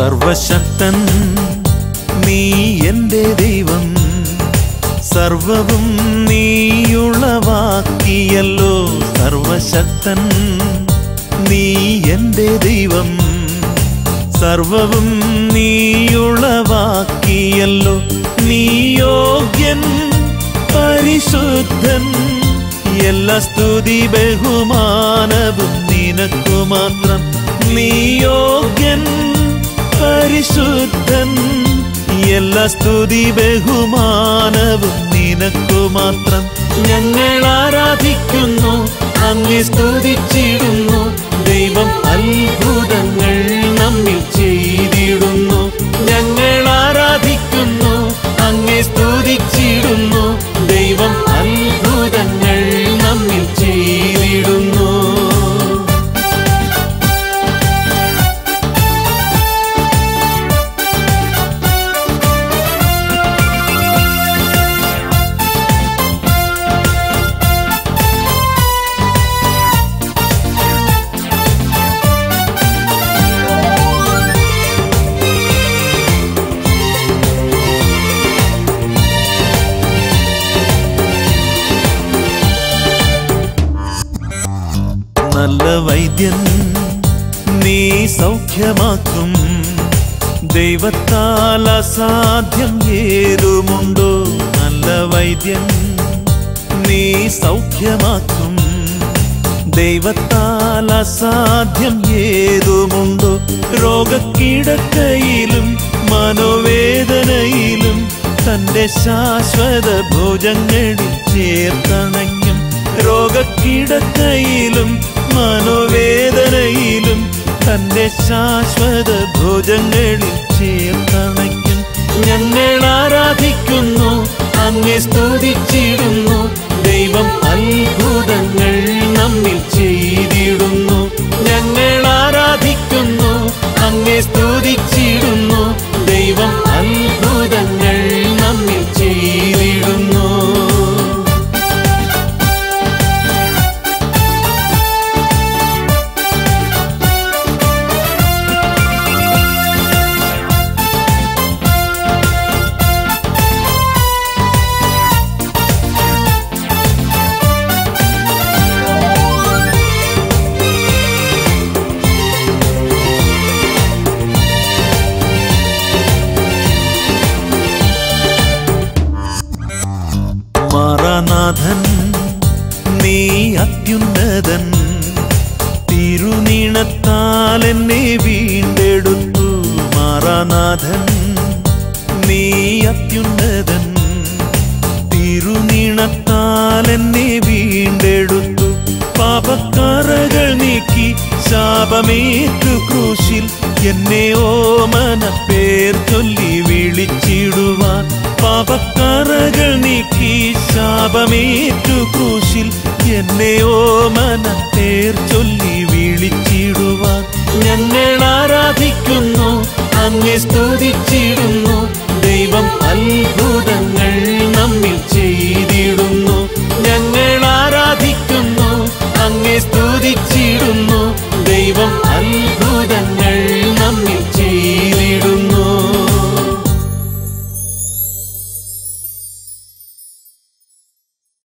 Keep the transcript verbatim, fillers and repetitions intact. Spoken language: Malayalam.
സർവശക്തൻ നീ എൻ്റെ ദൈവം, സർവവും നീയുളവാക്കിയല്ലോ. സർവശക്തൻ നീ എൻ്റെ ദൈവം, സർവവും നീയുളവാക്കിയല്ലോ. നീ യോഗ്യൻ പരിശുദ്ധൻ, എല്ലാ സ്തുതി ബഹുമാനവും നിനക്കു മാത്രം. നീ യോഗ്യൻ പരിശുദ്ധൻ, എല്ലാ സ്തുതി ബഹുമാനവും നിനക്കു മാത്രം. ഞങ്ങൾ ആരാധിക്കുന്നു, അങ്ങേ സ്തുതിച്ചിടുന്നു. ദൈവം അത്ഭുതങ്ങൾ നമ്മിൽ ചെയ്തിടുന്നു. ഞങ്ങൾ ആരാധിക്കുന്നു, അങ്ങേ സ്തുതിച്ചിടുന്നു. ദൈവം അത്ഭുതങ്ങൾ നമ്മിൽ ചെയ്തിടുന്നു. നല്ല വൈദ്യൻ നീ സൗഖ്യമാക്കും, ദൈവത്താൽ അസാധ്യം ഏതുമുണ്ടോ? നല്ല വൈദ്യൻ നീ സൗഖ്യമാക്കും, ദൈവത്താൽ അസാധ്യം ഏതുമുണ്ടോ? രോഗക്കിടക്കയിലും മനോവേദനയിലും തൻ്റെ ശാശ്വത ഭുജങ്ങളിൽ ചേർത്തണയ്ക്കും. രോഗക്കിടക്കയിലും മനോവേദനയിലും തൻ്റെ ശാശ്വത ഭുജങ്ങളിൽ ചേർത്തണയ്ക്കും. ഞങ്ങൾ ആരാധിക്കുന്നു, അങ്ങേ സ്തുതിച്ചിടുന്നു. ദൈവം അത്ഭുതങ്ങൾ നമ്മിൽ ചെയ്തിടുന്നു. ഞങ്ങൾ ആരാധിക്കുന്നു, അങ്ങേ സ്തുതിച്ചിടുന്നു. ദൈവം അത്ഭുതങ്ങൾ നമ്മിൽ ചെയ്തിടുന്നു. മാറാനാഥൻ നീ അത്യുന്നതൻ, തിരുനീണത്താൽ എന്നെ വീണ്ടെടുത്തു. മാറാനാഥൻ നീ അത്യുന്നതൻ, തിരുനീണത്താൽ എന്നെ വീണ്ടെടുത്തു. പാപക്കറകൾ നീക്കി ശാപമേറ്റു ക്രൂശിൽ എന്നെ ഓമന പേർ ചൊല്ലി വിളിച്ചിടുവാൻ. പാപക്കറകൾ നീക്കി ശാപമേറ്റു ക്രൂശിൽ എന്നെ ഓമന പേർ ചൊല്ലി വിളിച്ചിടുവാൻ. ഞങ്ങൾ ആരാധിക്കുന്നു, അങ്ങേ സ്തുതിച്ചിടുന്നു. ദൈവം അത്ഭുതങ്ങൾ